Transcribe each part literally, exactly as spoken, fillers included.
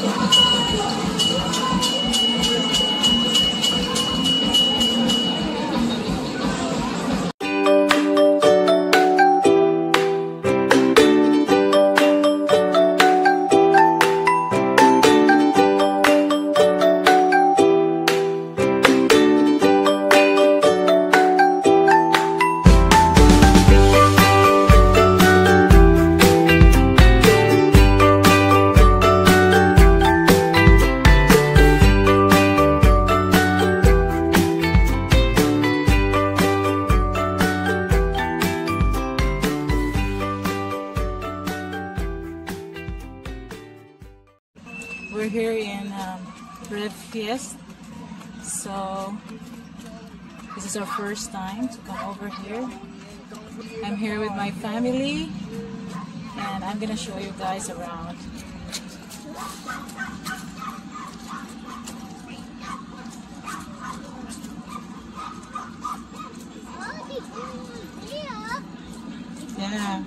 We're here in um, Ribfest, so this is our first time to come over here. I'm here with my family and I'm gonna show you guys around. Yeah.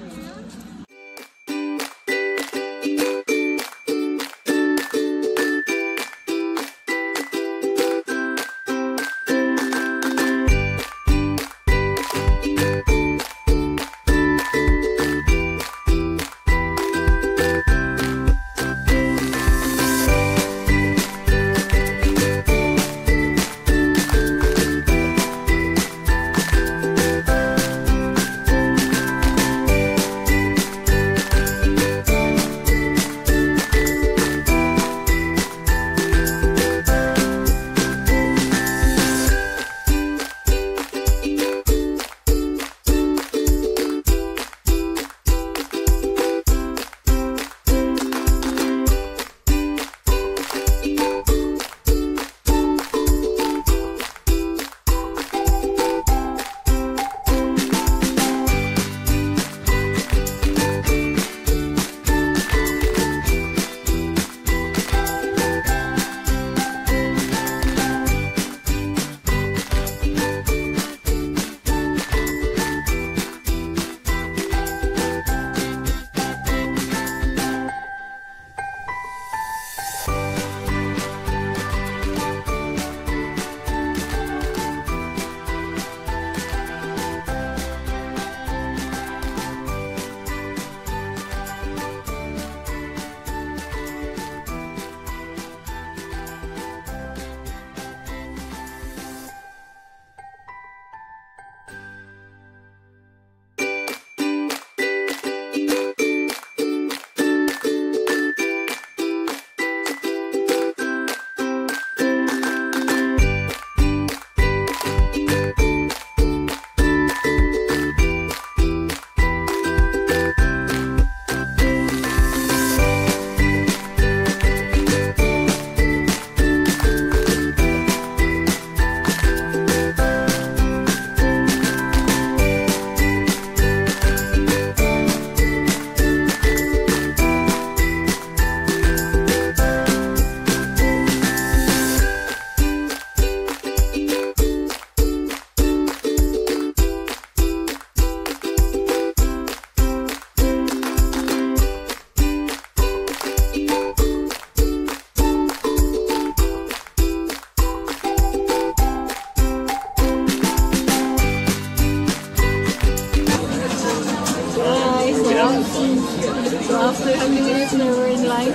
So after how many minutes we were in line?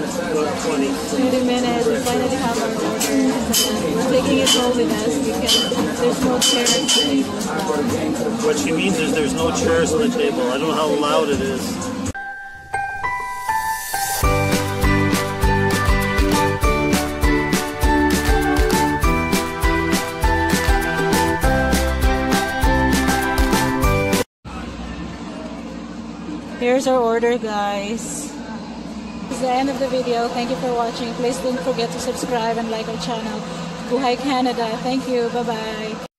twenty minutes. We finally have our order. We're taking it home with us because there's no chairs on the table. What she means is there's no chairs on the table. I don't know how loud it is. Here's our order, guys. This is the end of the video. Thank you for watching. Please don't forget to subscribe and like our channel. Buhay Canada. Thank you. Bye-bye.